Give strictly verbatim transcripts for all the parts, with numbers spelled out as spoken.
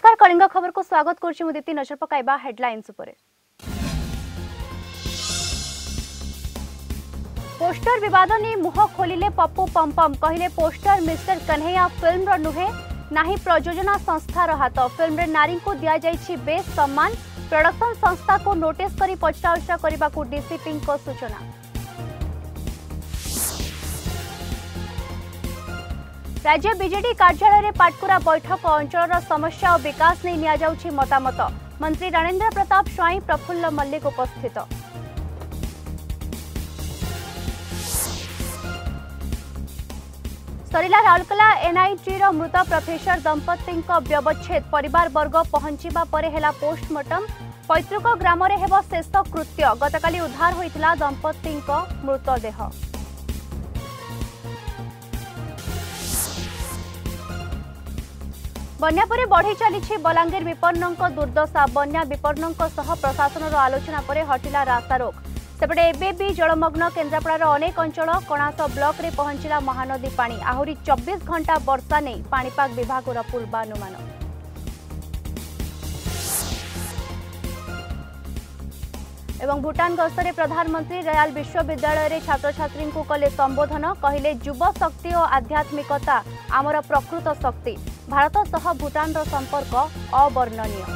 नमस्कार कलिंगा खबर को स्वागत करछि मुदिति नजर पकाइबा हेडलाइंस उपरे। पोस्टर विवाद ने मुह खोलिले पप्पू पम्पम कहले पोस्टर मिस्टर कन्हैया फिल्म रो नुहे नाही प्रयोजना संस्था रो हाथ। फिल्म रे नारी को दिया जाइछि बेस सम्मान। प्रोडक्शन संस्था को नोटिस करी पचराउचरा करबा को डीसीपी को सूचना। राज्य बीजेडी कार्यालय में पाटकुरा बैठक अंचल समस्या और विकास नहीं निया जाउछि मतामत। मंत्री रणेंद्र प्रताप स्वाई प्रफुल्ल मल्लिक उपस्थित। सरिला राउरकेला एनआईटी रो मृत प्रोफेसर दंपति व्यवच्छेद परिवार वर्ग पहुंचीबा परे हेला पोस्टमार्टम। पैतृक ग्राम रे हेबो शेष कृत्य। गतकाली उद्धार होइतिला दंपति मृतदेह। बन्या परे बढ़ी चली बलांगीर विपन्नों दुर्दशा। बन्या विपन्नों सह प्रशासन आलोचना परे हटिला रास्तारोक। सेपटे एबे भी जलमग्न केन्द्रापड़ार अनेक अंचल। कणास ब्लॉक रे पहुंचला महानदी पानी। आहुरी चौबीस घंटा वर्षा नहीं पाणीपाग विभाग पूर्वानुमान। एवं भूटान गस्तरे प्रधानमंत्री रयाल विश्वविद्यालय रे छात्र छात्री को कले संबोधन। कहले युव शक्ति और आध्यात्मिकता आमर प्रकृत शक्ति। भारत सह भूटान रो संपर्क अवर्णनीय।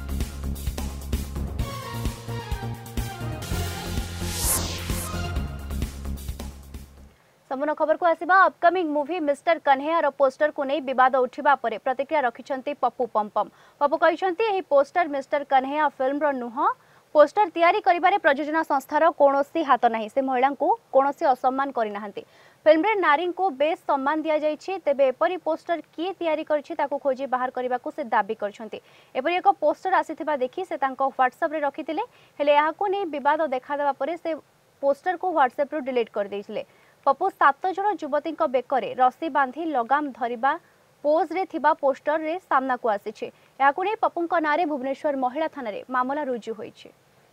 संपूर्ण खबर को आसिबा। अपकमिंग मूवी मिस्टर कन्हैया रो पोस्टर को नहीं विवाद उठिबा परे प्रतिक्रिया रखिछंती पप्पू पम्पम। पप्पू कहिछंती एही पोस्टर मिस्टर कन्हैया फिल्म रो नुह। पोस्टर तैयारी करिबारे प्रयोजना संस्थार कोनोसी हाथ नहीं। से महिला को कोनोसी असम्मान करि नाहंती। फिल्म रे नारी को बेस सम्मान दिया जाइछि। तेबे एपरी पोस्टर किए तैयारी करछि ताको खोजी बाहर करबाकू से दाबी करछंती। एपरी एक पोस्टर आसीथिबा देखि से तांको व्हाट्सएप रे रखिथिले। हेले याको नै विवाद देखा देबा परे से पोस्टर को व्हाट्सएप रो डिलीट कर दैथिले। पप्पू सात जण युवतीक बेकरे रस्सी बांधी लगाम धरिबा पोज रे थिबा पोस्टर रे सामना को आसीछि। याको नै पप्पूक नारे भुवनेश्वर महिला थाना रे मामला रुजु होइछि।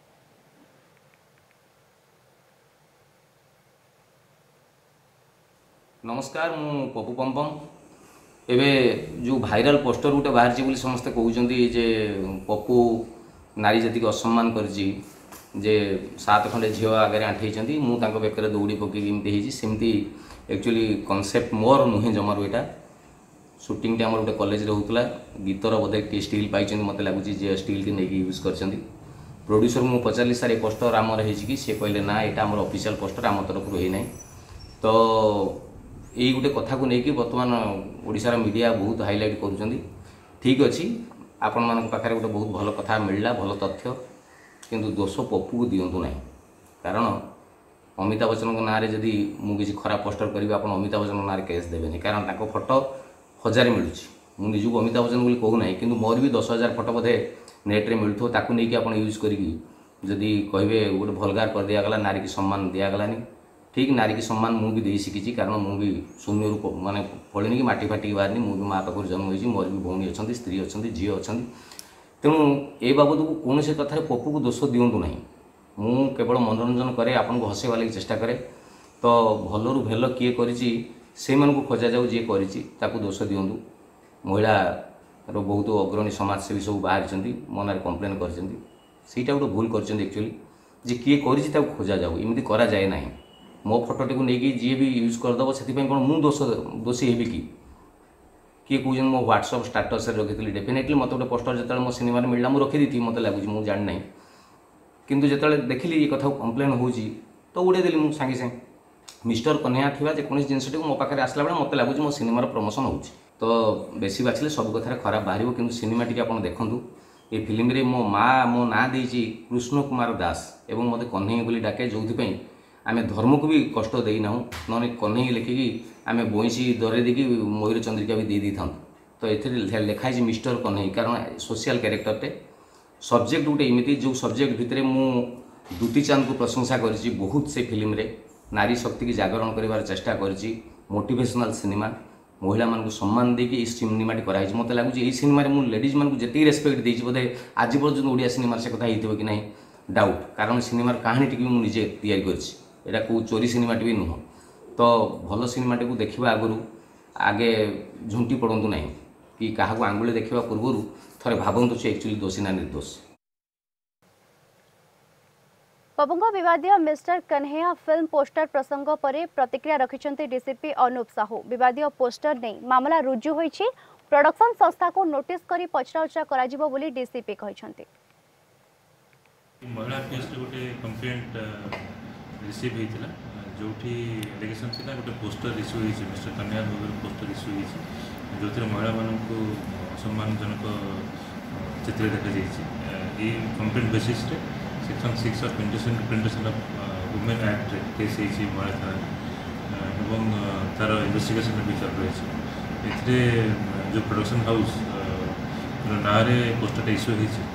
नमस्कार मु पप्पू पम्पम। एबे जो भाइराल पोस्टर गोटे बाहर बोली समस्ते कहते जे पप्पू नारी जी असम्मान करजी जे सात खंडे झील आगे आंठे मुझे बेकर दौड़ी पकईमती सेमती एक्चुअली कनसेप्ट मोर नुहे जमार यहाँ सुटिंग आम गोटे कॉलेज होता गीतर बोधे किए स्टिल पाई मत लगुच जे स्टिल की नहीं यूज कर प्रोड्यूसर मुझे पचारि सार ये पोस्टर आमर हो सी कहले ना यहाँ आम ऑफिशियल पोस्टर आम तरफ होना तो यही गोटे कथा को लेकिन बर्तमान ओडिशार मीडिया बहुत हाईलाइट करुँच। ठीक अच्छी आपण मान पाखे गोटे बहुत भल कथा मिलला भल तथ्य किंतु दोष पप्पू को दिंतु ना कारण अमिताभ बच्चन ना जदि मुझे खराब पोस्टर करी आप अमिताभ बच्चन ना केस देवेनि कारण ताको फोटो हजार मिलूँ मुझे निजक अमिताभ बच्चन बोली कहूना कि मोर भी दस हजार फोटो बोधे नेट्रे मिलूँ ताकू नहीं आप यूज करी जदि कहे गोटे भलगार कर दिगला नारी की सम्मान दिगलानी ठीक नारी की सम्मान मुझे दे शिखी कारण मुझे शून्य रू माने पड़नी कि माटी फाटी बाहरनी मुझे माँ पाखर जन्म होती मोर भी भौणी अच्छा स्त्री अच्छा झी अच्छा तेणु ए बाबद को कौन से कथार पप्पू को दोष दिंतु ना मु केवल मनोरंजन करे आपन को हसैवा लगी चेष्टा करे तो भलरू भेल किए कर खोजा जाऊ जी कर दोष दिंतु महिला रो बहुत अग्रणी समाजसेवी सब बाहर मो ना कम्प्लेन करटा गोटे भूल करचुअली जे किए कर खोजा जाऊ इमती करा जाए ना मो फोटोटी को लेकिन जी भी यूज करदेव से कौन मु दोष दोषी हेबी कि किए कौन मो व्हाट्सअप स्टाटस रखी डेफिनेटली मत गोटे पोस्टर जो मो सिनेमा मिलला मुझे रखी मत लगुच मुझे जानी ना किंतु जो देखिली ये कथा कम्प्लेन हो तो उड़े देली मुझे सांगे सांगे मिस्टर कन्हैया थी जेकोसी जिनटी मो पाखे आसला बेले मत लगुच मो सिनेमार प्रमोशन हो तो बेसी बाछिले सब कथार खराब बाहर कि सिनेमा टी आप देखूँ ये फिल्म रे मो माँ मो ना देती कृष्ण कुमार दास एवं मत कन्हैया बोली डाके जो आम धर्म को भी कष्ट देना ना कन्हई लिखिकी आम बईसी दरे देकी मयूर चंद्रिका भी दे दी था तो ये लिखाई मिस्टर कन्हई कारण सोशल क्यारेक्टरटे सब्जेक्ट गोटे इमिति जो सब्जेक्ट भितर मु दुती चांद को प्रशंसा करी बहुत से फिल्म रे नारी शक्ति की जागरण कर चेष्टा करी मोटिवेशनल सिनेमा महिला मान सम्मान देकी सिनेमाटी कराई मत लगुच ये सिनेमा मुझे लेडीज मान जी रेस्पेक्ट देती बोधे आज पर्यटन ओडिया सिनेमा से कथा हो कि ना डाउट कारण सिनेमार कहानी टी मुझे तैयारी करा कौ चोरी सिनेमाटी भी नुह तो भल सिनेमाटी को देखा आगु आगे झुंटी पड़ू ना कि क्या आंगुले देखा पूर्व थे भावतु से एक्चुअली दोषी ना निर्दोष। पबुंग विवादीय मिस्टर कन्हैया फिल्म पोस्टर प्रसंग पर प्रतिक्रिया रखिंट डीसीपी अनूप साहू। विवादीय पोस्टर नहीं मामला रुजु होईछि, प्रोडक्शन संस्था को नोटिस करी पचराउचरा कराजिबो बोली डीसीपी कहिसंती। महिला केस गोटे कंप्लेंट रिसीव होता जो एलिगेशन थी गोटे पोस्टर इश्यू होती मिस्टर कन्हैया पोस्टर इश्यू होती जो थे महिला मानक सम्मानजनक चित्र देखा ये complaint basis section six of implementation of women act case होती महिला थाना और तार इन्वेस्टिगेशन भी चल रही है। जो प्रोडक्शन हाउस ना पोस्टर इश्यू होती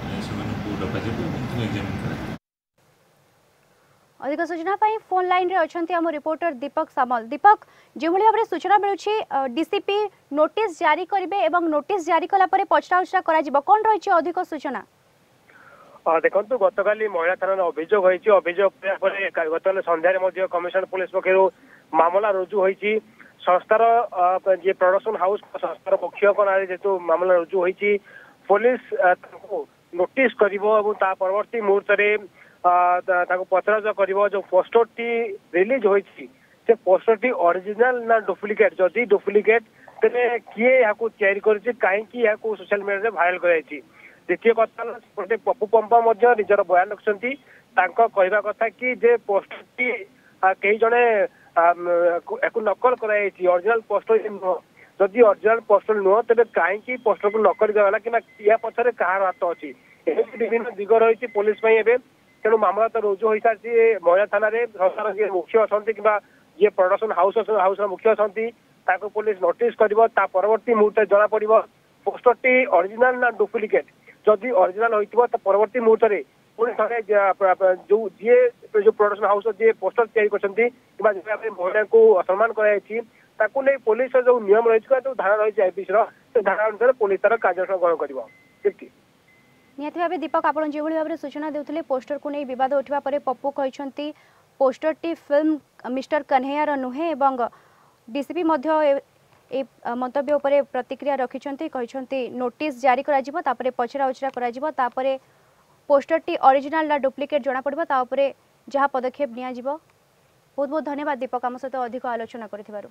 अधिक सूचना पाई फोन लाइन रे अछंती हम रिपोर्टर दीपक सामल। दीपक, जो भाई भाव सूचना मिलूँ डीसीपी नोटिस जारी करेंगे एवं नोटिस जारी कला परे पचराउचरा करा जिवो, कोन रही अधिक सूचना? देखो गतकाली महिला थाना अभियोग होती अभियोग गत सन्धार कमिशन पुलिस पक्षर मामला रुजु होती संस्थार जे प्रोडक्शन हाउस संस्थार मुख्य ना जेहेतु मामला रुजु होती पुलिस नोटिस कर परवर्ती मुहूर्त पचराउचरा कर जो पोस्टर टी रिलीज होती से पोस्टर टी ओरिजिनल ना डुप्लिकेट जदि डुप्लिकेट तेरे किए यहाँ तैयारी कहीं सोशल मीडिया भाइराल कराई। द्वितीय कथा गोटे पप्पू पंपा निजर बयान रखिंट कहवा कथा कि जे पोस्टर टी कई जड़े नकल कराई ओरिजिनल पोस्टर नुह जदि ओरिजिनल पोस्टर नुह तेज कहीं पोस्टर को नकल कराला कि या पछरे कहार हाथ अच्छी विभिन्न दिग रही पुलिस तेणु मामला तो रुजु हो सारी महिला थाना संस्थार जी मुख्य अच्छा कि जी प्रोडक्शन हाउस हाउस मुख्य अच्छा पुलिस नोटिस कर परवर्ती मुहूर्त जना पड़ पोस्टर टी ओरिजिनल ना डुप्लिकेट जदि ओरिजिनल होता तो परवर्ती मुहूर्त पुणी थे जो जी जो प्रोडक्शन हाउस जी पोस्टर तैयारी कर महिला को असम्मान कर पुलिस जो नियम रही जो धारा रही आईपीसी धारा अनुसार पुलिस तार कार्यानुष्ठान ग्रहण कर। निहत भाव दीपक आप जो भाव में सूचना देते पोस्टर को नहीं विवाद उठा पर पप्पू कहते पोस्टर टी फिल्म मिस्टर कन्हैयार नुहे एवं डीसीपी मंतव्य उपर प्रतिक्रिया रखिंट कहते नोटिस जारी करा पचराउचरा करा पोस्टर टी ओरिजिनल ना डुप्लिकेट जना पड़ो तापर जहाँ पदक्षेप नि बहुत बहुत धन्यवाद दीपक आम सहित अधिक आलोचना कर।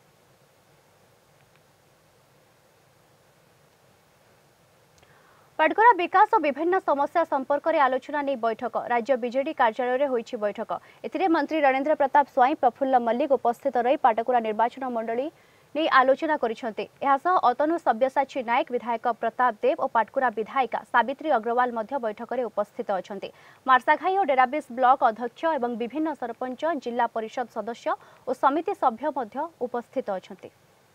पाटकुरा विकास और विभिन्न समस्या संपर्क में आलोचना नहीं बैठक राज्य बीजेडी कार्यालय होईछि बैठक एथिरे मंत्री रणेंद्र प्रताप स्वाई प्रफुल्ल मल्लिक उपस्थित रही पाटकुरा निर्वाचन मंडली नहीं आलोचना करिसेंते। एहासह अतनु सब्यसाची नायक विधायक प्रताप देव और पाटकुरा विधायिका सावित्री अग्रवाल मध्य बैठक में उपस्थित अछंते। मार्साघाई और डेराबिस ब्लॉक अध्यक्ष एवं विभिन्न सरपंच जिला परिषद सदस्य और समिति सभ्य मध्य उपस्थित अछंते।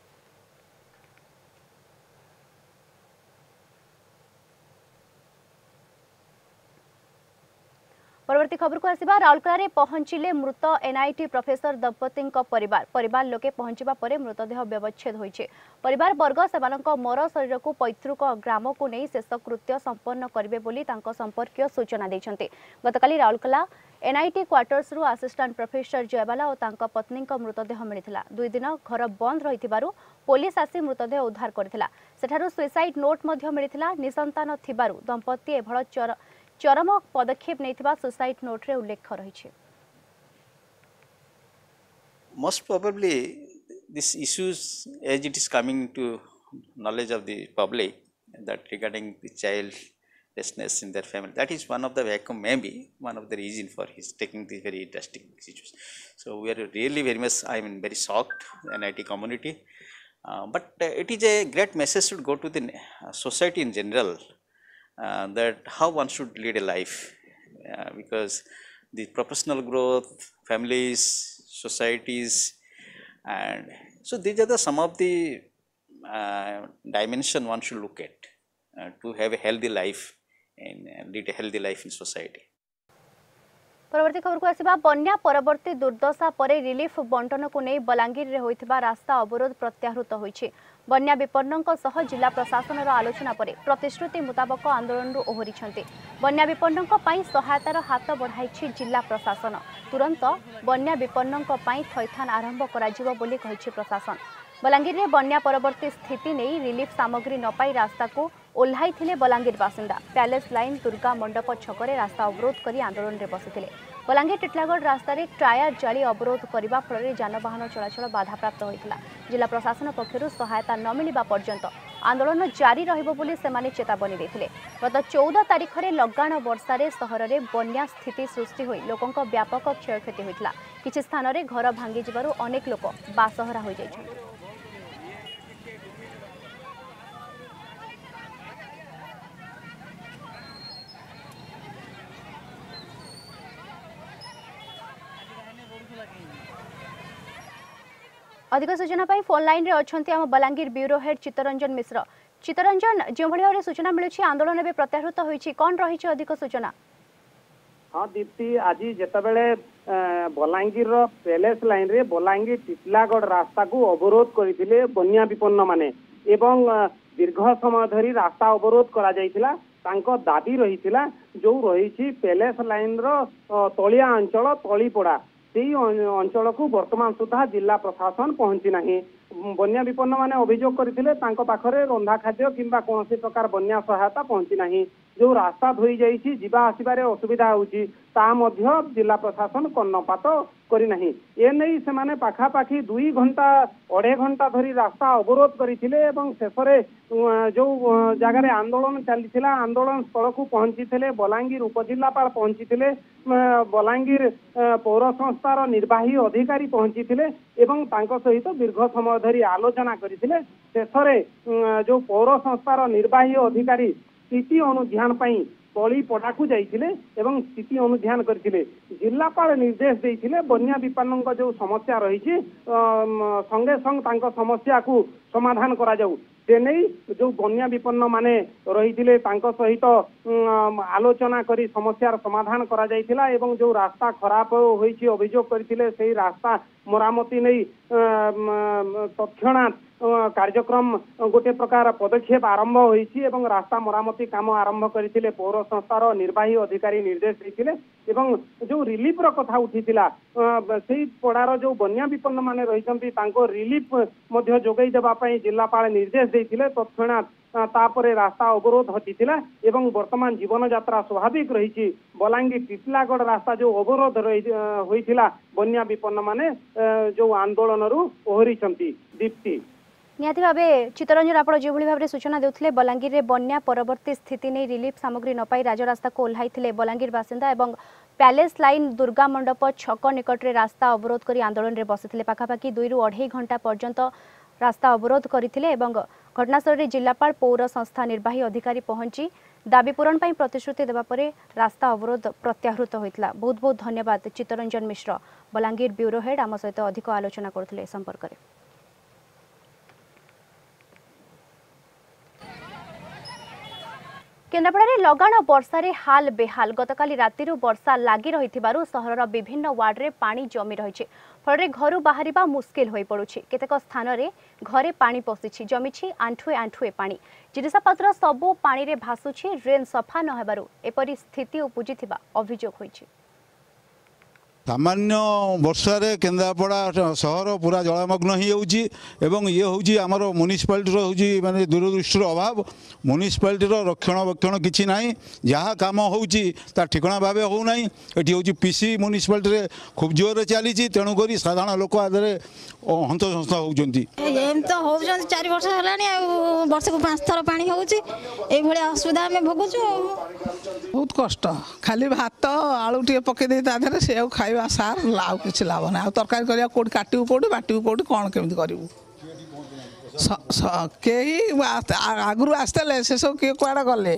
परवर्ती खबर को आसिबा राउरकेला पहुंचिले मृत एनआईटी प्रोफेसर दंपति परिवार परिवार लोके पहुंचवा परे मृतदेह व्यवच्छेद होइछे। परिवार वर्ग सेमानक मर शरीर को पैतृक ग्राम को नहीं शेषकृत्य संपन्न करिवे बोली तांको संपर्कीय सूचना दैछन्ते। गतकाली राउरकेला एनआईटी क्वार्टर्स रु असिस्टेंट प्रोफेसर जयबाला और तांको पत्नी मृतदेह मिलिथिला। दुई दिन घर बंद रहिथिबारु पुलिस आसी मृतदेह उद्धार करथिला। सेठारु सुइसाइड नोट मध्य मिलिथिला। निसंतान थिबारु दंपति एभळ चर चरम पदक्षेप नहीं सुसाइड नोट रे उल्लेख रही। Most probably this issues as it is coming to knowledge of the public that regarding the childlessness in their family, that is one of the vacuum, maybe one of the reason for his taking this very drastic situation. So we are really very much, I mean very shocked, N I T community, uh, but uh, it is a great message should go to the uh, society in general. Uh, that how one should lead a life, uh, because the professional growth, families, societies, and so these are the some of the uh, dimension one should look at uh, to have a healthy life and uh, lead a healthy life in society. परवर्ती खबर को आसिबा बन्या परवर्ती दुर्दशा परे relief बंटन को नहीं बलांगीर रे होइथिबा रास्ता अवरोध प्रत्याहृत होइछि। बन्या विपन्नक सह जिला प्रशासन आलोचना परे प्रतिश्रुति मुताबक आंदोलन रु ओहरिछन्ते। बन्या विपन्नक पई सहायतार हाथ बढ़ाइछि जिला प्रशासन। तुरंत बन्या विपन्नक पई थैथान आरंभ कराजिबो बोली कहिछि प्रशासन। बलांगीर में बन्या परवर्ती स्थिति नहीं रिलीफ सामग्री न पाई रास्ता को ओह्लाई थिले बलांगीर बासिंदा पैलेस लाइन दुर्गा मंडप छकरे रास्ता अवरोध करी आंदोलन रे बसिथिले। बलांगीर टिटलागढ़ रास्ता रे टायर जाली अवरोध करने फल जानवाहन चलाचल बाधाप्राप्त होता। जिला प्रशासन पक्षर सहायता न मिलवा पर्यंत आंदोलन जारी रहिबो बोली सेमाने चेतावनी देथिले। गत चौदह तारिख में लगाण वर्षारे सहर में बन्या स्थिति सृष्टि होई लोकंक व्यापक क्षयक्षति होइतला। किछि स्थान रे घर भांगी जिबारु अनेक लोक बासहरा होई जाइछन्ति। अधिक सूचना पाई फोन लाइन रे अछंती आम बलांगीर ब्यूरो हेड चित्तरंजन मिश्र। चित्तरंजन जो भाई सूचना मिलूची आंदोलन एवं प्रत्याहृत होईची कोन रही अधिक सूचना? हाँ दीप्ति आज जितेबले बलांगीर पैलेस लाइन रे बलांगीर टिटलागढ़ रास्ता को अवरोध करथिले बन्या विपन्न माने एवं दीर्घ समय धरी रास्ता अवरोध करा जायतिला। तांको दाबी रहीतिला जो रही पैलेस लाइन रो तलिया अंचल तलीपड़ा से अंचल को वर्तमान सुधा जिला प्रशासन पहुंची नहीं। बन्या विपन्न माने अभियोग करथिले तांको पाखरे रंधा खाद्य किंबा कोनोसी प्रकार बन्या सहायता पहुंची नहीं। जो रास्ता धोई जाइछि जिबा आसिबारे असुविधा होउछि ता मध्य जिला प्रशासन कर्णपात करि नहीं। ए नै से माने पाखापाखी दुई घंटा अढ़े घंटा धरी रास्ता अवरोध करथिले एवं शेषरे जो जगार आंदोलन चलीथिला आंदोलन स्थल को पहुंचीथिले बलांगीर उपजिल्लापाल पहुंचीथिले बलांगीर पौर संस्थार निर्वाही अधिकारी पहुंचीथिले एवं तांको सहित दीर्घ समय धरी आलोचना करथिले। शेषरे जो पौर संस्थार निर्वाही अधिकारी स्थिति अनुध्यान पाई तली पड़ा को जाइथिले एवं स्थिति अनुध्यान करथिले। जिलापाल निर्देश देइथिले बन्या विपन्न जो समस्या रही संगे संग तांको समस्या को समाधान करा जाऊ। से नहीं जो बन्या विपन्न माने रही तांको सहित आलोचना करी समस्यार समाधान करा जाइथिला एवं जो रास्ता खराब होईछि अभियोग करथिले सेही रास्ता मरामती नहीं तत्क्षणात कार्यक्रम गोटे प्रकार पदक्षेप आरंभ होईछि एवं रास्ता मरामती काम आरंभ करथिले पौर संस्थार निर्वाही अधिकारी निर्देश देथिले एवं जो रिलीफ रो कथा उठिथिला सेही पड़ार जो बन्या विपन्न माने रहिसंती तांको रिलीफ मध्य जोगई देबा पई जिलापाल निर्देश देथिले। तत्क्षणात तापरे रास्ता अवरोध हटिथिला एवं वर्तमान जीवन यात्रा स्वाभाविक रही। बलांगीर टिटलागढ़ रास्ता जो अवरोध होइथिला बन्या विपन्न माने जो आंदोलन रु ओहरिछंती। दीप्ति निहाती भावे चित्तरंजन आप जो भाव सूचना देते बलांगीर में बन्या परवर्ती स्थिति नहीं रिलीफ सामग्री न पाई राजरास्ता को ओह्लाई बलांगीर बासिंदा एवं पैलेस लाइन दुर्गा मंडप छक निकट में रास्ता अवरोध कर आंदोलन में बसी पाखापाखि दुई रु अढ़ाई घंटा पर्यंत रास्ता अवरोध करथिले एवं घटनास्थल में जिलापाल पौर संस्था निर्वाही अधिकारी पहुंची दाबी पूरण पर प्रतिश्रुति देवा परे रास्ता अवरोध प्रत्याहृत होइतला। बहुत बहुत धन्यवाद चित्तरंजन मिश्र बलांगीर ब्यूरो हेड आम सहित अधिक आलोचना करथिले संपर्क में। केन्द्रापड़ा लगाण वर्षारे हाल बेहाल गतकाली रातिरु वर्षा लागी रहिथिबारु सहरर विभिन्न वार्ड रे पानी जमी रहिछि फल घर बाहर मुस्किल हो पड़ुछि। केतेक स्थान रे घरे पानी पशिछि जमिछि आंठुए आंठुए पानी जिनिसपत्र सबु पानी रे भासुछि ड्रेन सफा न हेबारु एपरि स्थिति उपजिथिबा अभियोग होइछि। सामान्य वर्षारे केन्द्रापड़ा सहर पूरा जलमग्न ही होउछि एवं ये होउछि आमर म्युनिसिपालिटी होउछि माने दूरदृष्टिर अभाव म्युनिसिपालिटी रक्षणाबेक्षण किछि नाही जहाँ काम होउछि ता ठिकणा भावे हो नाही। एठी होउछि पीसी म्युनिसिपालिटी खूब जोर चली तेणुक साधारण लोक आदरे हंतसंस्था होउछन्ति एम तो होउछन्ति चार वर्ष हलानी आ वर्ष को पांच थर पानी होउछि ए भले असुविधा में भोगुछु। बहुत कष्ट खाली भात आलू टे पके दे ता धरे से खाइबा सार लाउ किछि लाभ ना तरकारी करिया कोड काटिउ कोड बाटिउ कोड कोन केमि करिवु केही आगुरु आस्तले से सब के कुआडा गले।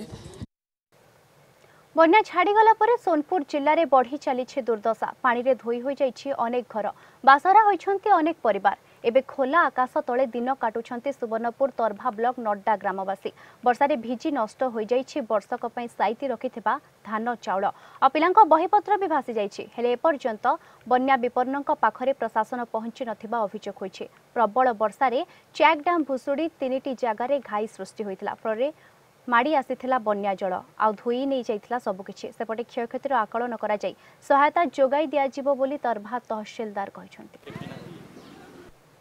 बन्या छाड़ीगला पर सोनपुर जिले में बढ़ी चली दुर्दशा पानी रे धोई हो जाइछि अनेक घर बासरा होइछन्ति अनेक परिवार एबे खोला आकाश तले दिन काटुछन्ति सुवर्णपुर तरभा ब्लॉक नड्डा ग्रामवासी वर्षारे भिजी नष्ट हो जाइछि वर्षक पई साइती रखिथिबा धान चाउल आ पिलांक बहीपत्र भी भासी जाइछि हेले एपर्यंत बन्या विपन्नक पाखरे प्रशासन पहुंची नथिबा अभियोग होइछि। प्रबल वर्षारे चैक डैम भुसुड़ी तीनिटी जगार घाई सृष्टि होइतिला फଳରେ माड़ी आसीथिला बन्या जल आ धोई नहीं जाइथिला सबकिछि सेपटे क्षयक्षतिर आकलन करा जाई सहायता जोगाई दिया जिवो बोली तरभा तहसीलदार कहिसंति।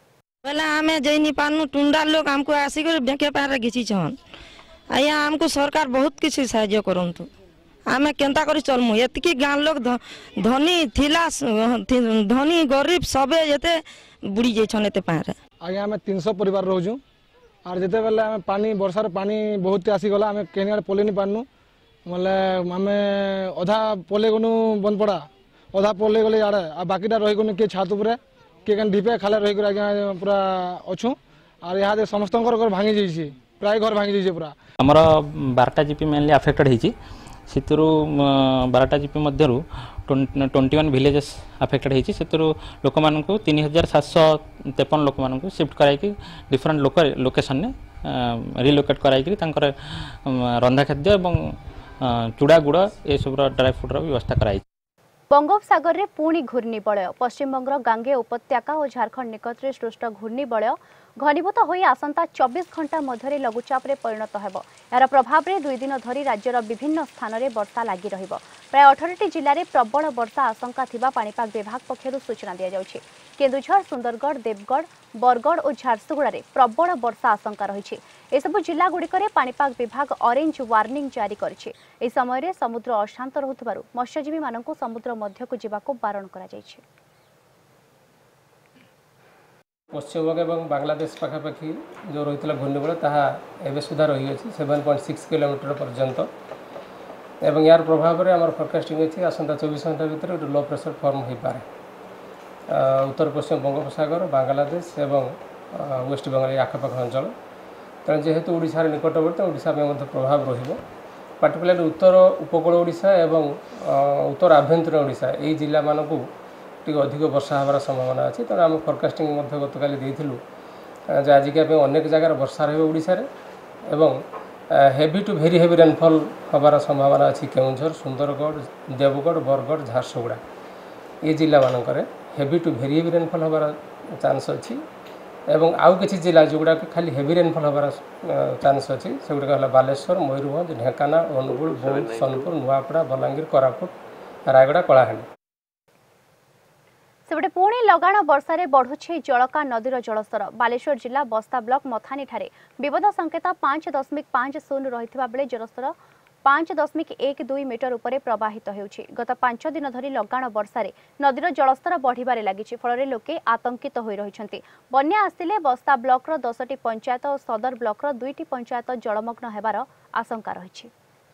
बोला आमे जैनी पानु टुंडा लोग हमको आसिक बेके पार घिची छन आया हमको सरकार बहुत किसी साहाय्य करंतु आमे केंता करी चलमु एतकी गां लोग धनी थिला धनी गरीब सबे जते बुड़ी जे छन एते पार आया आमे तीन सौ परिवार रहजु आर जते बेले आमे पानी वर्षार पानी बहुत आसी गला आमे केनियार पोले नि पानु मले आमे अधा पोले गनु बंद पड़ा अधा पोले गले याडे आ बाकीटा रहि गनु के छात ऊपर के कन ढिपे खाले रहि कर आज्ञा पूरा अछु आर यहाँ दे समस्त घर भांगी जाइछि प्राय घर भांगी जाइछि पूरा हमर बारटा जीपी मेनली अफेक्टेड हिछि सितरु बारटा जीपी मध्यरु ट्वेंटी वन विलेजेस अफेक्टेड हिछि सितरु लोक मानकु तीन हजार सात सौ तेपन लोक मानकु शिफ्ट कराई कि डिफरेंट लोक लोकेशन ने रिलोकेट कराई कि तांकर रंधा खाद्य एवं चूड़ा गुड़ ए सब ड्राई फ्रूट व्यवस्था कराई। बंगोपसागर रे पुणी घूर्णिबलय पश्चिमबंगर गांगे उपत्यका और झारखंड निकट में सृष्ट घूर्णिबलय घनीभूत होई आसंता चौबीस घंटा मध्य लघुचाप रे परिणत हेब। यार प्रभाव रे दुई दिन धरी राज्यर विभिन्न स्थान में वर्षा लगी रहिब। प्राय अठारह जिले में प्रबल वर्षा आशंका थिबा पाणीपाग विभाग पक्षरु सूचना दिया जाउछि। केन्दुझर सुंदरगढ़ देवगढ़ बरगढ़ और झारसुगुड़ा रे प्रबल वर्षा आशंका रही। एसबु जिला गुड़िकर पाणीपाग विभाग ऑरेंज वार्निंग जारी करिछि। एही समय रे समुद्र अशांत रहुथिबारु मत्स्यजीवी मानकु समुद्र मध्यकु जिबाकु बारण करा जायछि। पश्चिमबंग और बांग्लादेश पाखापाखि जो रही है घूर्णिबलय ताहा एवं सुधा रही है सेवेन पॉइंट सिक्स किलोमीटर पर्यंत एवं यार प्रभाव में आम फोरकास्टिंग अच्छी आसंता चौबीस घंटा भितर गोटे लो प्रेशर फॉर्म हो पारे उत्तर पश्चिम बंगोपसागर बांग्लादेश एवं वेस्ट बेंगल आखपाख अंचल तेणु जेहेतु ओडिशार निकटवर्ती ओडिशा में प्रभाव रही पार्टिकुलर उत्तर उपकूल ओडिशा एवं उत्तर आभ्यंतरीण ओडिशा यही जिला मानक टी अधिक वर्षा हमार संभावना अच्छी तेणु आम फोरकास्टिंग गतकाली देइथिलु जे आजिका अनेक जगार वर्षा रही ओडिशा रे एवं heavy to very heavy rainfall हमार संभावना अच्छी केन्दुझर सुंदरगढ़ देवगढ़ बरगढ़ झारसुगुड़ा ये जिला मानक heavy to very heavy rainfall हमार चांस अच्छी एवं आउ किसी जिला जोगुड़ा खाली हेवी रेनफॉल हमार चांस अच्छी से गुड़ा बालेश्वर मयूरभंज ढेंकानाल अनुगुल बौद्ध सोनपुर नुआपड़ा बलांगीर कोरापुट रायगड़ा कलाहांडी। सेपटे पुणी लगाण वर्षा रे बढ़ुछि जलका नदीर जलस्तर। बालेश्वर जिला बस्ता ब्लॉक मथानी ठारे विपद संकेत पांच दशमिक पांच शून्य रही बेले जलस्तर पांच दशमिक एक दुई मीटर उपरे प्रवाहित होउछि। गत पांच दिन धरी लगाण वर्षा रे नदीर जलस्तर बढ़िबारे लागिछि फल लोके आतंकित होई रहिछन्ति। बन्या आसिले बस्ता ब्लॉक रो दसटी पंचायत और सदर ब्लॉक रो दुईटी पंचायत जलमग्न हेबार आशंका रहिछि।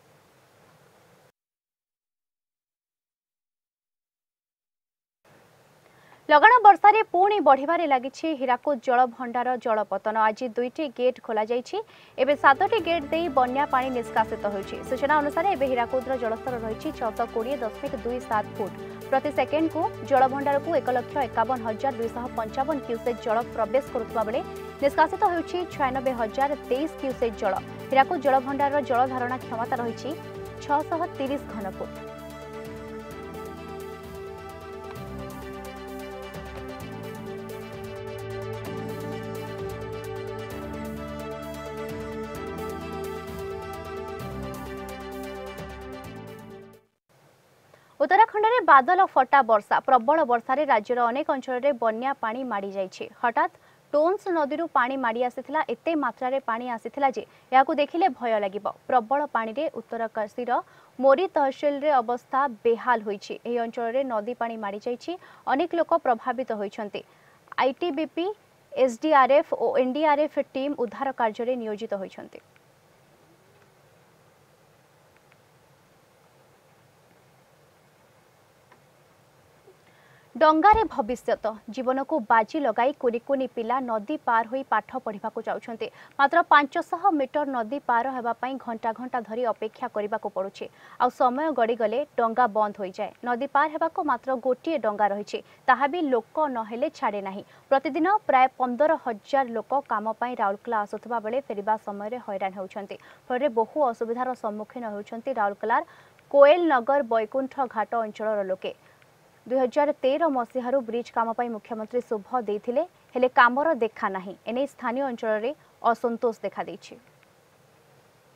लगाण वर्षा रे पुणी बढ़िबारे लागिछि हीराकुद जल भंडार जल पतन। आज दुईटी गेट खोला जाइछि एबे सातटी गेट देई बन्या पानी निष्कासित होइछि। सूचना अनुसार एबे हीराकुदर जलस्तर रहिछि छह सौ बीस दशमिक दुई सात फुट प्रति सेकेंड को। जल भंडार को एक लाख इक्यावन हजार दुई सौ पंचावन क्यूसेक जल प्रवेश करुवा बेले निष्कासित होइछि छियानबे हजार तेईस क्यूसेक जल। हीराकुद जल भंडार जल धारणा क्षमता रहिछि छह सौ तीस घनफुट। उत्तराखंड में बादल फटा वर्षा प्रबल वर्षा रे राज्यर अनेक अंचल में बन्या पानी माड़ी जाइछि। हठात टोन्स नदी पानी माड़ी आसीथिला एते मात्रा रे पानी आसीथिला जे याकु देखिले भय लागिबो। प्रबल पानी रे उत्तरकाशीर मोरी तहसील रे अवस्था बेहाल होइछि। एही अंचल रे नदी पानी माड़ी जाइछि अनेक लोक प्रभावित होइछन्ति। आईटीबीपी एसडीआरएफ और एनडीआरएफ टीम उद्धार कार्य रे नियोजित होइछन्ति। डंगारे भविष्यत जीवन को बाजी लगाई कुनी कुनी पिला नदी पार होई पाठ पढ़ा जाउछन्ते। मात्र पांच सौ मीटर नदी पार हेबा पई घंटा घंटा धरी अपेक्षा करबा को पड़ुछे। आ समय गड़ी गले डंगा बंद होई जाए। नदी पार हेबा को मात्र गोटिए डंगा रहिछे ताहा भी लोक नहेले छाड़े नाही। प्रतिदिन प्राय पंद्रह हजार लोक काम पई राउरकेला आसुथबा बेले फेरिबा समय रे हैरान होउछन्ते। फरे बहु असुविधार सम्मुखीन होउछन्ते राउरकेलार कोएल नगर बैकुंठ घाट अंचलर लोके। दुई हजार तेरह मसीहारू ब्रिज काम पाई मुख्यमंत्री शुभ देथिले हेले कामर देखा नाही। एने स्थानीय अंचल रे असंतोष देखा दैछि।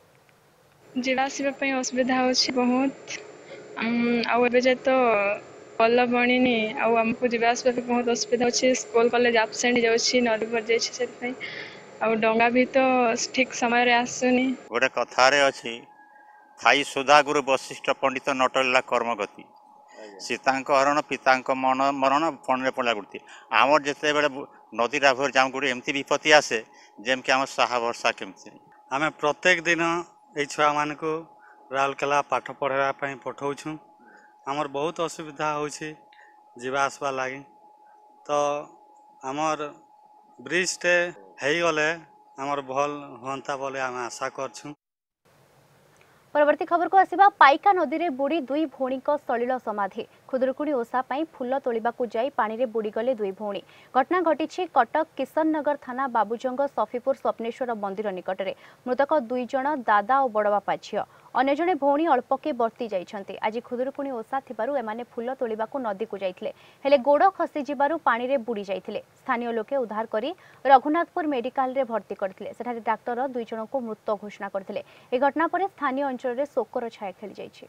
जिला आसबा पई असुविधा होछि बहुत आ एबे जे तो ଭଲ ପଡ଼ିନି ଆଉ ଆମକୁ ଯିବା ଆସିବା ପାଇଁ ବହୁତ ଅସୁବିଧା ଅଛି। ସ୍କୁଲ କଲେଜ ଆବସେଣ୍ଟ ଯାଉଛି, ନଦୀ ପଡ଼ିଯାଇଛି, ସେଥିପାଇଁ ଆଉ ଡଙ୍ଗା ବି ତ ଠିକ ସମୟରେ ଆସୁନି। ଗୋଟେ କଥାରେ ଅଛି, ଥାଇ ସୁଧା ଗୁରୁ ବଶିଷ୍ଠ ପଣ୍ଡିତ ନଟଳିଲା କର୍ମଗତି, ସୀତାଙ୍କ ହରଣ ପିତାଙ୍କ ମନ ମରଣ ପଣରେ ପଡ଼ିଲା ଗୁର୍ତି। ଆମର ଯେତେବେଳେ ନଦୀଟା ଭୋର ଜାମ ଗୁଡ଼ି ଏମିତି ବିପତ୍ତି ଆସେ ଯେମିତି ଆମ ସାହା ବର୍ଷା କେମିତି। ଆମେ ପ୍ରତ୍ୟେକ ଦିନ ଏଇ ଛୁଆମାନଙ୍କୁ ରାଉରକେଲା ପାଠ ପଢ଼ାଇବା ପାଇଁ ପଠାଉଛୁ। ଆମର ବହୁତ ଅସୁବିଧା ହେଉଛି ଯିବା ଆସିବା ଲାଗି। ତ ଆମର ବ୍ରିଜଟେ ହେଇଗଲେ ଆମର ଭଲ ହୁଅନ୍ତା ବୋଲି ଆମେ ଆଶା କରୁଛୁ। परवर्ती खबर को आसिबा पाइका नदी रे बुड़ी दुई भौणी सलिल समाधि। खुदुरुकुणी ओषा पाई फूल तोलिबाकू जाई पानी रे बुड़ी गले दुई भौणी। घटना घटी कटक किशन नगर थाना बाबूजंग सफीपुर स्वप्नेश्वर मंदिर निकटरे। मृतक दुई जण दादा और बड़बापा झील। अन्य जणे भौणी अल्पके बर्ती जाइछन्ति। आज खुदुरुकुणी ओषा थिबारु एमाने फूल तोलिबाकू नदी को जाइथिले, हेले गोड़ खसी जिबारु पानी रे बुड़ी जाइथिले। स्थानीय लोके उद्धार करी रघुनाथपुर मेडिकल रे भर्ती करथिले। सेठारे डाक्टर दुई जण को मृत घोषणा करथिले। ए घटना परे स्थानीय अंचल रे शोकर छाया खेली जाइछि।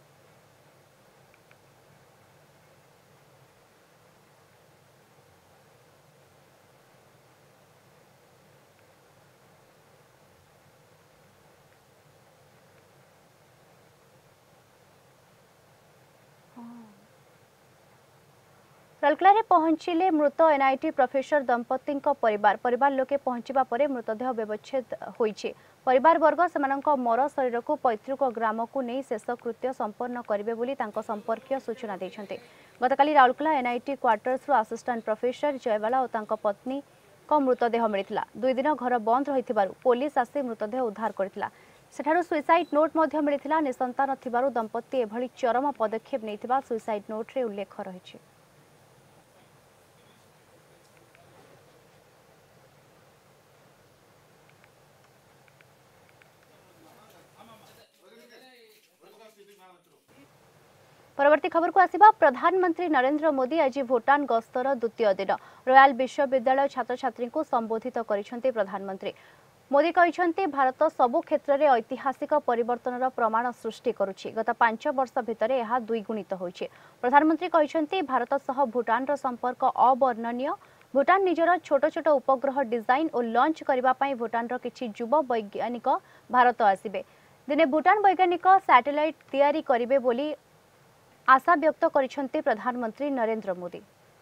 राउरकेला पहुंचिले मृत एनआईटी प्रोफेसर दंपति परिवार परिवार लोके पहुंचवा परे मृतदेह व्यवच्छेद होइछि। परिवार वर्ग सेमानंक मर शरीर को पैतृक ग्राम को नहीं शेषकृत्य संपन्न करिवे बोली तांको संपर्कीय सूचना दैछन्ते। गतकाली राउरकेला एनआईटी क्वार्टर्स रो असिस्टेंट प्रोफेसर जयवाला और तांको पत्नी को मृतदेह मिलिथिला। दुई दिन घर बंद रहिथिबारु पुलिस आसी मृतदेह उद्धार करथिला। सेठारु सुइसाइड नोट मध्य मिलिथिला। निसंतान थिबारु दंपति एभली चरम पदक्षेप नैथिबा सुइसाइड नोट रे उल्लेख रहिछि। परवर्ती खबर को आसिबा प्रधानमंत्री नरेंद्र मोदी आज भूटान गस्तर द्वितीय दिन रॉयल विश्वविद्यालय छात्र छात्री को संबोधित करिसेंते। प्रधानमंत्री मोदी कहिसेंते भारत सबु क्षेत्र में ऐतिहासिक परिवर्तन प्रमाण सृष्टि करुछि। गत पांच वर्ष भितर यह द्विगुणित होइछि। प्रधानमंत्री कहिसेंते भारत सह भूटान रो संपर्क अवर्णनीय। भूटान निजर छोट छोट उपग्रह डिजाइन और लॉन्च करबा पई भूटान रो किछि युवा वैज्ञानिक भारत आसिबे। दिने भूटान वैज्ञानिक सैटेलाइट तैयारी करिवे बोली आशा व्यक्त करिसेंते प्रधानमंत्री नरेंद्र मोदी।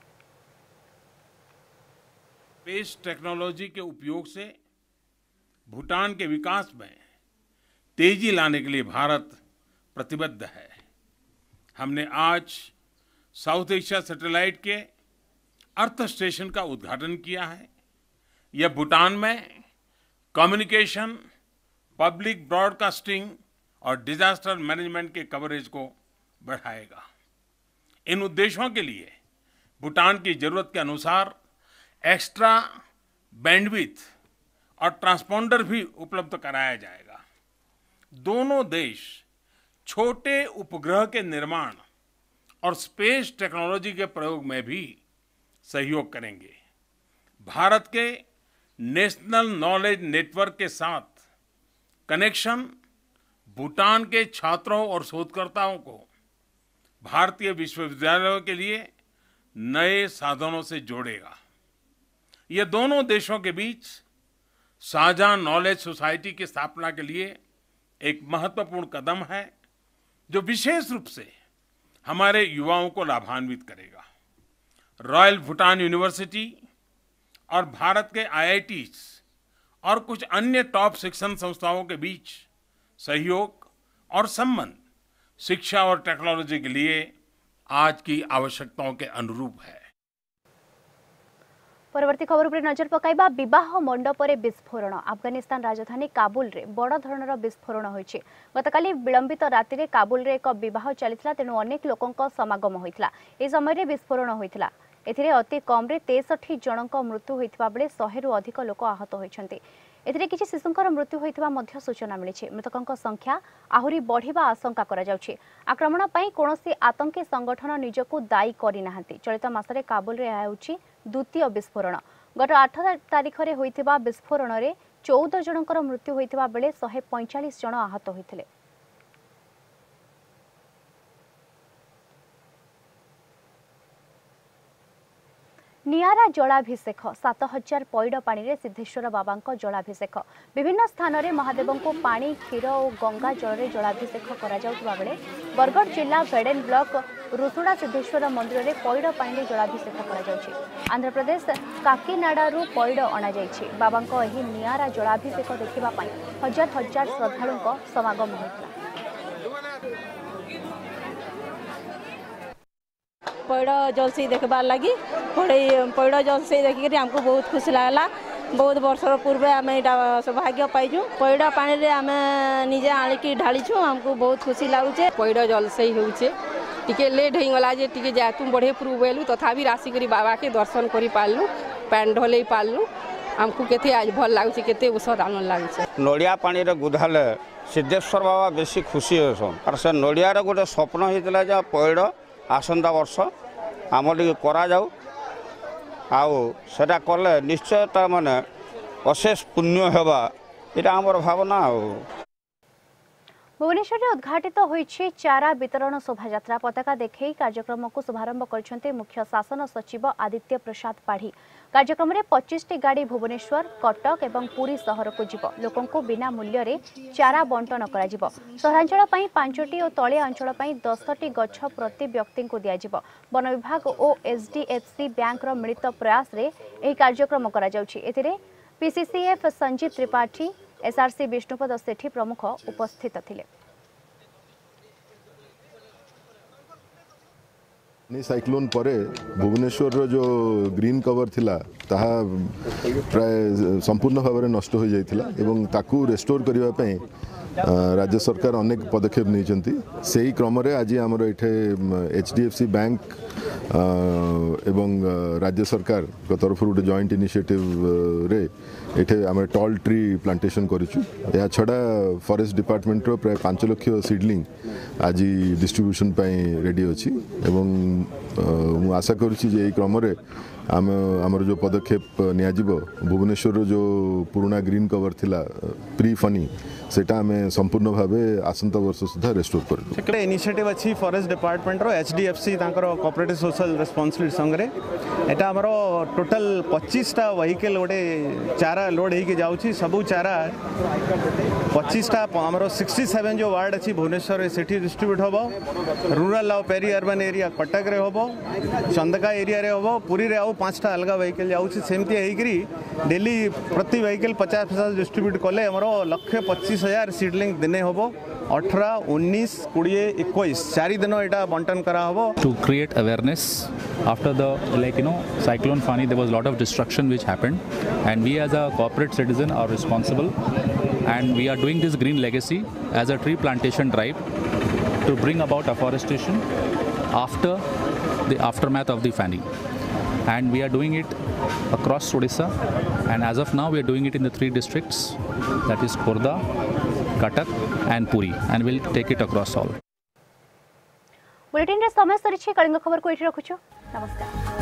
स्पेस टेक्नोलॉजी के उपयोग से भूटान के विकास में तेजी लाने के लिए भारत प्रतिबद्ध है। हमने आज साउथ एशिया सैटेलाइट के अर्थ स्टेशन का उद्घाटन किया है। यह भूटान में कम्युनिकेशन, पब्लिक ब्रॉडकास्टिंग और डिजास्टर मैनेजमेंट के कवरेज को बढ़ाएगा। इन उद्देश्यों के लिए भूटान की जरूरत के अनुसार एक्स्ट्रा बैंडविड्थ और ट्रांसपोंडर भी उपलब्ध कराया जाएगा। दोनों देश छोटे उपग्रह के निर्माण और स्पेस टेक्नोलॉजी के प्रयोग में भी सहयोग करेंगे। भारत के नेशनल नॉलेज नेटवर्क के साथ कनेक्शन भूटान के छात्रों और शोधकर्ताओं को भारतीय विश्वविद्यालयों के लिए नए साधनों से जोड़ेगा। ये दोनों देशों के बीच साझा नॉलेज सोसाइटी की स्थापना के लिए एक महत्वपूर्ण कदम है, जो विशेष रूप से हमारे युवाओं को लाभान्वित करेगा। रॉयल भूटान यूनिवर्सिटी और भारत के आई आई टीज़ और कुछ अन्य टॉप शिक्षण संस्थाओं के बीच सहयोग और संबंध शिक्षा और टेक्नोलॉजी के लिए आज की आवश्यकताओं के अनुरूप है। परवर्ती खबर पर नजर पकाइबा विवाह मंडप रे विस्फोरण। अफगानिस्तान राजधानी काबुल रे बड़ धरणर विस्फोरण होइछि। गतकाली विलंबित राति रे काबुल रे एक विवाह चलिथिला, तेणु अनेक लोकंक समागम होइथिला। ए समय रे विस्फोरण होइथिला। एथिरे अति कम रे तेसठी जनक मृत्यु होइथिबा बेले सौ रु अधिक लोक आहत होइछन्ति। एथिरे किछि शिशुंकर मृत्यु होइथिबा मध्य सूचना मिलिछि। मृतकंक संख्या आहुरी बढ़िबा आशंका करा जाउछि। आक्रमण पई कोनोसी आतंकी संगठन निजको दायी करि नाहंती। चलित मासरे काबुल रे आउछि द्वितीय विस्फोरण। गत आठ तारिख रे होइथिबा विस्फोरण रे चौदह जनकर मृत्यु होइथिबा बेले एक सौ पैंतालीस जन आहत होइथिले। नियारा जलाभिषेक सात हजार पैड़ पानी रे सिद्धेश्वर बाबा जलाभिषेक विभिन्न स्थान में महादेव को पानी क्षीर और गंगा जल में जलाभिषेक बेले बरगढ़ जिला भेडेन ब्लॉक रुसुड़ा सिद्धेश्वर मंदिर में पैड़ पानी रे जलाभिषेक आंध्र प्रदेश काकीनाडारू पैड़ अणाई बाबा नियारा जलाभिषेक देखा हजार हजार श्रद्धालुओं समागम होता। पैड़ जलसी देखबार लगी पैड़ जलसी देखिक आमको बहुत खुशी लगला। बहुत वर्ष पूर्व आम यहाँ सौभाग्य पाइचु पैड़ पानी रे आम निजे आनिकी ढालीचु आमको बहुत खुशी लगुचे। पैड़ जलसई होचे टिके लेट हो गला जे टिके जातु बढ़े पूर्व बेलु तथापि आसिक बाबा के दर्शन कर पार्लु पैन ढलई पार्लु आमको केते आज भल लगुचे केते उत्साह आनंद लगुचे। नड़िया पानी रे गुधाले सिद्धेश्वर बाबा बेसी खुशी होसन और से नड़िया गोटे स्वप्न होता जे पैड़ आसंता वर्ष आम टे करा जाऊ आउ सेटा कले निश्चय तार माने अशेष पुण्य हेबा एटा हमर भावना। आ भुवनेश्वर में उद्घाटित होइछि चारा वितरण शोभायात्रा पताका देखै कार्यक्रम को शुभारंभ करछन्ते मुख्य शासन सचिव आदित्य प्रसाद पाढ़ी। कार्यक्रम में पच्चीस टी गाड़ी भुवनेश्वर कटक एवं पुरी सहर को जीव लोकों को बिना मूल्य रे चारा बंटन करा जिवो। सहरांचल पई पांचटी और तले अंचल पई दस टी गछ प्रति व्यक्ति को दिया जिवो। वन विभाग और एचडीएफसी बैंक रो मिलित प्रयास रे एही कार्यक्रम करा जाउछि। एथिरे पीसीसीएफ संजीव त्रिपाठी एसआरसी विष्णुपद सेठी प्रमुख उपस्थित थिले। साइक्लोन परे भुवनेश्वर रो जो ग्रीन कवर थिला ताहा प्राय संपूर्ण भाव में नष्ट हो जाइथिला एवं ताकू रेस्टोर करबा पई राज्य सरकार अनेक पदक्षेप नहीं से ही क्रम आज आमर ये एचडीएफसी बैंक एवं राज्य सरकार तरफ गोटे जॉइंट इनिशिएटिव रे ये आम टॉल ट्री प्लांटेशन करूँ। या छड़ा फॉरेस्ट डिपार्टमेंट रो प्राय पांच लाख सीडलिंग आज डिस्ट्रीब्यूशन रेडी अच्छी एवं आशा करुँची क्रम आम आमर जो पदक्षेप नियाजिबो भुवनेश्वर जो पुराना ग्रीन कवर थिला प्री फनी सेटा आम संपूर्ण भाव आसंता वर्ष सुधा रेस्टोर कर इनिशिएटिव अच्छी फॉरेस्ट डिपार्टमेंट रो एचडीएफसी कोऑपरेटिव सोशल रेस्पॉन्सिबिलिटी संगे एटा हमर टोटल पच्चीस टा व्हीकल गोटे चारा लोड होके जाउची सबू चारा पच्चीस टा हमर सिक्सटी सेवन जो वार्ड अच्छी भुवनेश्वर सेठी डिस्ट्रीब्यूट होबो। रूरल और पेरी अर्बन एरिया कटक रे होबो चंदका एरिया रे होबो पुरी रे आउ पांचटा अलग व्हीकल जाउची सेमती हेकरी डेली प्रति व्हीकल पचास पचास डिस्ट्रीब्यूट कले हमर लक्ष्य पच्चीस हजार सीडलिंग दिने होबो अठारह उन्नीस कोड़े इक्कीस चारि दिन एटा बंटन करा होबो to create awareness after the like you know cyclone Fani there was a lot of destruction which happened and we as a corporate citizen are responsible and we are doing this green legacy as a tree plantation drive to bring about afforestation after the aftermath of the Fani and we are doing it across Odisha and as of now we are doing it in the three districts that is Khurda, Cuttack and Puri and we'll take it across all. Bulletin रे समय सरी कलिंग खबर को एठी रखुछु। नमस्कार।